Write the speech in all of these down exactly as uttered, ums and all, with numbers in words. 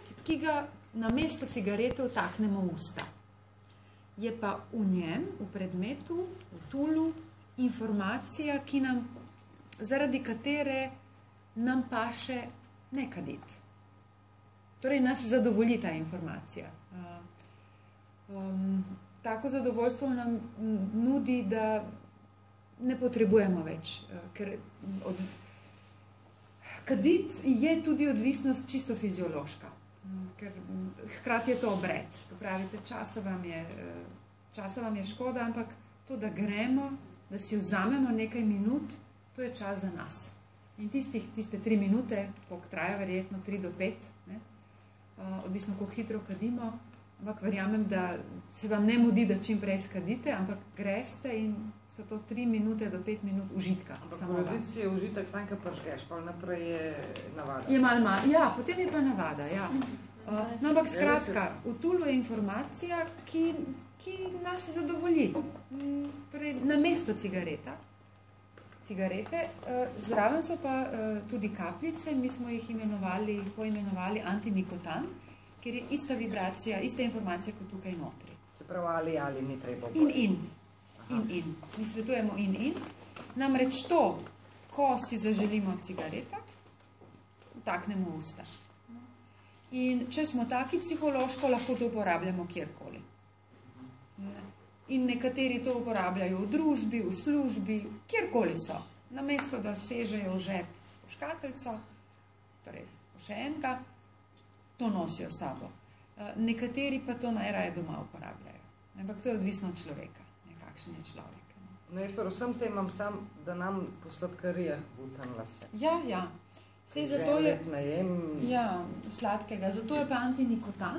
ki ga namesto cigarete vtaknemo v usta. Je pa v njem, v predmetu, v tulu, informacija, ki nam, zaradi katere nam paše ne kaditi. Torej, nas zadovolji ta informacija. Um, tako zadovoljstvo nam nudi, da ne potrebujemo več, ker od... kadit je tudi odvisnost čisto fiziološka, ker hkrati je to obred. Popravite, časa vam je, časa vam je škoda, ampak to, da gremo, da si vzamemo nekaj minut, to je čas za nas. In tistih, tiste tri minute, koliko traja, verjetno tri do pet, ne? Odvisno, koliko hitro kadimo, ampak verjamem, da se vam ne mudi, da čim prej skadite, ampak greste in so to tri minute do pet minut užitka. Ampak v resnici je užitek, sam kaj pržgeš, pa naprej je navada. Je malo malo, ja, potem je pa navada, ja. No, ampak skratka, v tulu je informacija, ki, ki nas zadovolji. Torej, namesto cigareta, cigarete, zraven so pa tudi kapljice, mi smo jih imenovali, poimenovali antinikotan, ker je ista vibracija, ista informacija kot tukaj notri. Se pravi, ali, ali ni treba. In, in. In, in. Mi svetujemo in, in. Namreč to, ko si zaželimo cigareta, vtaknemo v usta. In če smo taki psihološko, lahko to uporabljamo kjerkoli. In nekateri to uporabljajo v družbi, v službi, kjerkoli so. Namesto, da sežejo v žep po škateljco, torej po še enega, to nosijo sabo. Nekateri pa to najraje doma uporabljajo. Ampak to je odvisno od človeka, nekakšen je človek. No, jaz pa vsem tem imam sam, da nam po sladkarijah butanila se. Ja, ja. Sej zato je... Ja, sladkega. Zato je pa antinikotan.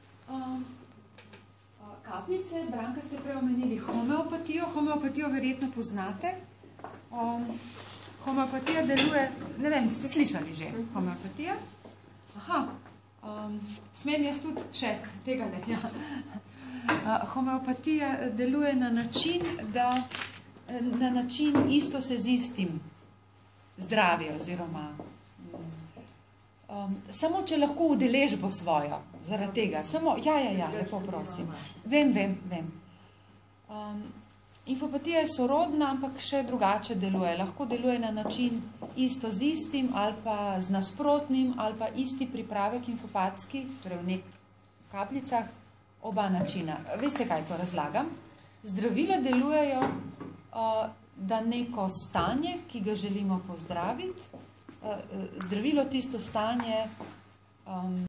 Kapljice, Branka ste prej omenili homeopatijo. Homeopatijo verjetno poznate. Homeopatija deluje... Ne vem, ste slišali že homeopatija? Aha. Um, smem jaz tudi še tega ne. Ja. Uh, homeopatija deluje na način, da na način isto se z istim zdravi oziroma um, samo če lahko udeležbo svojo zaradi tega. Samo, ja, ja, ja, lepo prosim. Vem, vem, vem. Um, infopatija je sorodna, ampak še drugače deluje. Lahko deluje na način isto z istim ali pa z nasprotnim ali pa isti pripravek infopatski, torej v nek kapljicah, oba načina. Veste, kaj to razlagam? Zdravila delujejo, uh, da neko stanje, ki ga želimo pozdraviti, uh, zdravilo tisto stanje um,